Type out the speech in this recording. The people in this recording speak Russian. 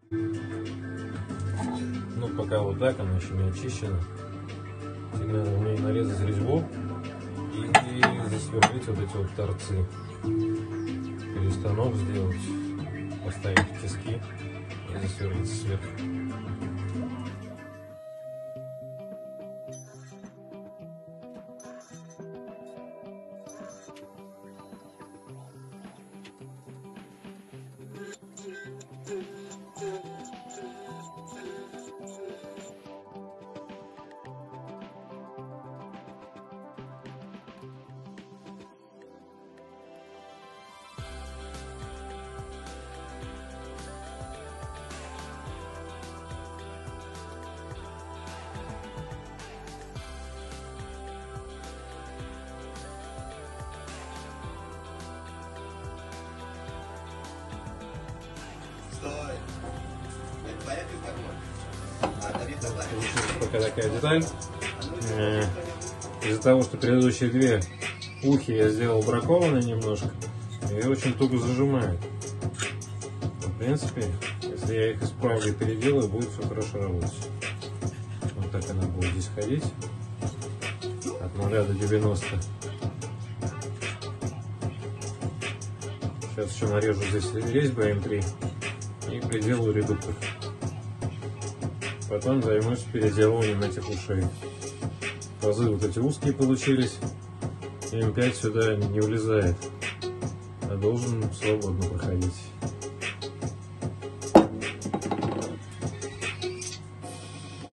Ну, пока вот так, она еще не очищена. Теперь надо в ней нарезать резьбу и засверлить вот эти вот торцы. Перестанок сделать, поставить тиски и засверлить сверху. Пока такая деталь. Из-за того, что предыдущие две ухи я сделал бракованные немножко, и очень туго зажимает. В принципе, если я их исправлю и переделаю, будет все хорошо работать. Вот так она будет здесь ходить от 0 до 90. Сейчас еще нарежу здесь резьбу М3 и приделаю редуктор. Потом займусь переделыванием этих ушей. Пазы вот эти узкие получились. М5 сюда не влезает, а должен свободно проходить.